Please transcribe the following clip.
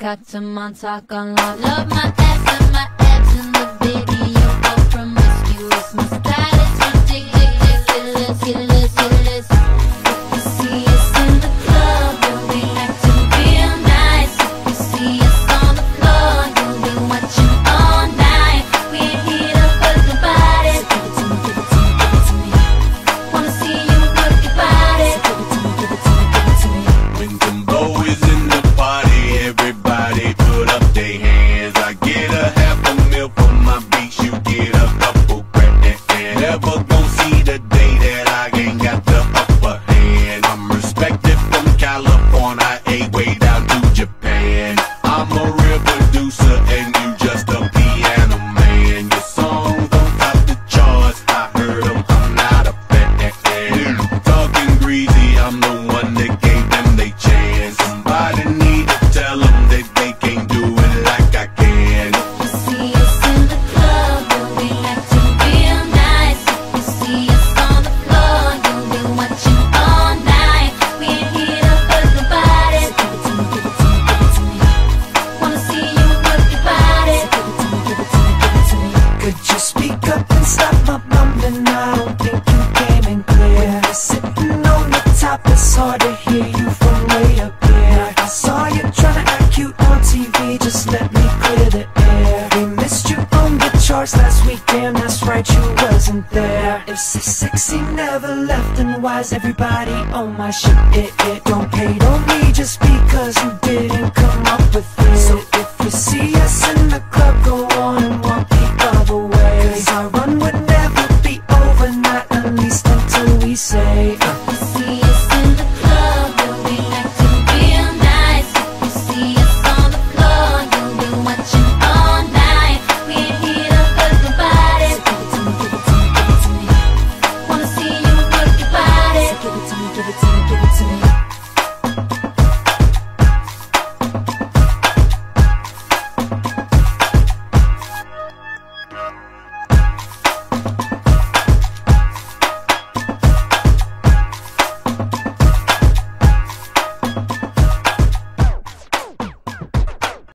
tats and Montauk on lock. Love my ass and my abs in the video. Go promiscuous, my style is ridiculous, ridiculous, ridiculous. If you see us in the club, you'll be acting real nice. If you see us on the floor, you'll be watching all night. We ain't here to hurt your body, so give it to me, give it to me, give it to me. Wanna see you work your body, so give it to me, give it to me, give it to me. When Timbo is in the party, everybody put up their hands. I get a half a mil for my beats, you get a couple grand. Never gon' see the day that I ain't got the upper hand. I'm respected from California, way down to Japan. I'm a real producer and you just a piano man. Your songs don't top the charts, I heard them, I'm not a fan. Talking greasy, I'm the one that gave them they chance. Somebody need to tell them that they can't do it like I can. If you see us in the club, you'll be acting real nice. If you see us on the floor, you'll be watching all night. We ain't here to hurt nobody, so give it to me, give it to me, give it to me. Wanna see you work your body, so give it to me, give it to me, give it to me. Could you speak up and stop my mumbling? I don't think you came in clear. You're sitting on the top, it's hard to hear you from way up here. I saw you trying to act cute on TV, just let me clear the air. We missed you on the charts last week, damn that's right, you wasn't there. If sexy never left, then why's everybody on my shit? Don't hate on me just because you didn't come up with it. So if you see us in the club, go